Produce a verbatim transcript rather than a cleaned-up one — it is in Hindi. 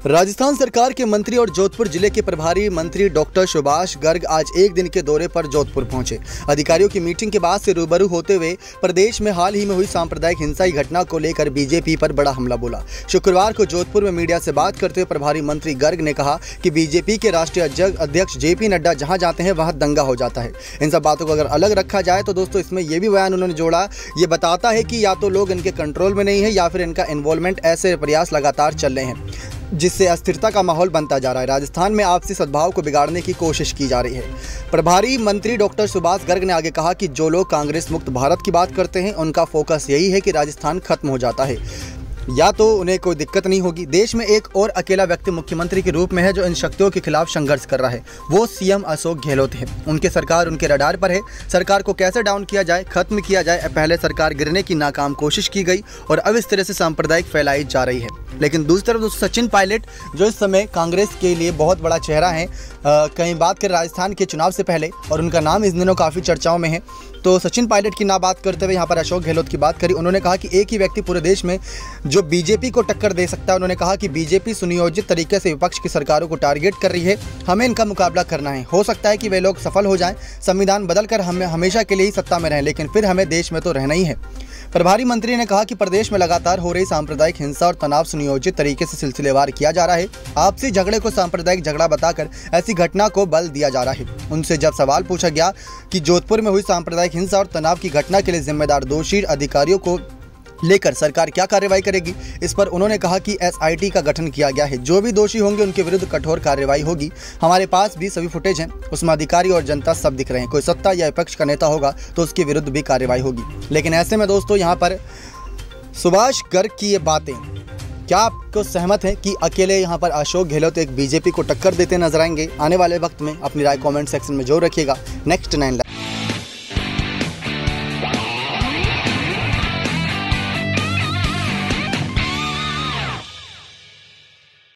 राजस्थान सरकार के मंत्री और जोधपुर जिले के प्रभारी मंत्री डॉक्टर सुभाष गर्ग आज एक दिन के दौरे पर जोधपुर पहुंचे। अधिकारियों की मीटिंग के बाद से रूबरू होते हुए प्रदेश में हाल ही में हुई सांप्रदायिक हिंसा की घटना को लेकर बीजेपी पर बड़ा हमला बोला। शुक्रवार को जोधपुर में मीडिया से बात करते हुए प्रभारी मंत्री गर्ग ने कहा कि बीजेपी के राष्ट्रीय अध्यक्ष जेपी नड्डा जहां जाते हैं वहां दंगा हो जाता है। इन सब बातों को अगर अलग रखा जाए तो दोस्तों इसमें यह भी बयान उन्होंने जोड़ा, ये बताता है कि या तो लोग इनके कंट्रोल में नहीं है या फिर इनका इन्वॉल्वमेंट, ऐसे प्रयास लगातार चल रहे हैं जिससे अस्थिरता का माहौल बनता जा रहा है। राजस्थान में आपसी सद्भाव को बिगाड़ने की कोशिश की जा रही है। प्रभारी मंत्री डॉक्टर सुभाष गर्ग ने आगे कहा कि जो लोग कांग्रेस मुक्त भारत की बात करते हैं उनका फोकस यही है कि राजस्थान खत्म हो जाता है या तो उन्हें कोई दिक्कत नहीं होगी। देश में एक और अकेला व्यक्ति मुख्यमंत्री के रूप में है जो इन शक्तियों के खिलाफ संघर्ष कर रहा है, वो सीएम अशोक गहलोत है। उनके सरकार उनके रडार पर है। सरकार को कैसे डाउन किया जाए, खत्म किया जाए। पहले सरकार गिरने की नाकाम कोशिश की गई और अब इस तरह से सांप्रदायिक फैलाई जा रही है। लेकिन दूसरी तरफ सचिन पायलट जो इस समय कांग्रेस के लिए बहुत बड़ा चेहरा है, कहीं बात करें राजस्थान के चुनाव से पहले, और उनका नाम इस दिनों काफ़ी चर्चाओं में है, तो सचिन पायलट की ना बात करते हुए यहाँ पर अशोक गहलोत की बात करी। उन्होंने कहा कि एक ही व्यक्ति पूरे देश में जो बीजेपी को टक्कर दे सकता है। उन्होंने कहा कि बीजेपी सुनियोजित तरीके से विपक्ष की सरकारों को टारगेट कर रही है, हमें इनका मुकाबला करना है। हो सकता है कि वे लोग सफल हो जाएं, संविधान बदलकर हमें हमेशा के लिए ही सत्ता में रहें, लेकिन फिर हमें देश में तो रहना ही है। प्रभारी मंत्री ने कहा कि प्रदेश में लगातार हो रही सांप्रदायिक हिंसा और तनाव सुनियोजित तरीके से सिलसिलेवार किया जा रहा है। आपसी झगड़े को सांप्रदायिक झगड़ा बताकर ऐसी घटना को बल दिया जा रहा है। उनसे जब सवाल पूछा गया कि जोधपुर में हुई सांप्रदायिक हिंसा और तनाव की घटना के लिए जिम्मेदार दोषी अधिकारियों को लेकर सरकार क्या कार्रवाई करेगी, इस पर उन्होंने कहा कि एसआईटी का गठन किया गया है। जो भी दोषी होंगे उनके विरुद्ध कठोर कार्रवाई होगी। हमारे पास भी सभी फुटेज हैं, उसमें अधिकारी और जनता सब दिख रहे हैं। कोई सत्ता या विपक्ष का नेता होगा तो उसके विरुद्ध भी कार्रवाई होगी। लेकिन ऐसे में दोस्तों यहाँ पर सुभाष गर्ग की ये बातें, क्या आपको सहमत हैं कि अकेले यहाँ पर अशोक गहलोत एक बीजेपी को टक्कर देते नजर आएंगे? आने वाले वक्त में अपनी राय कमेंट सेक्शन में जरूर रखिएगा। Next nine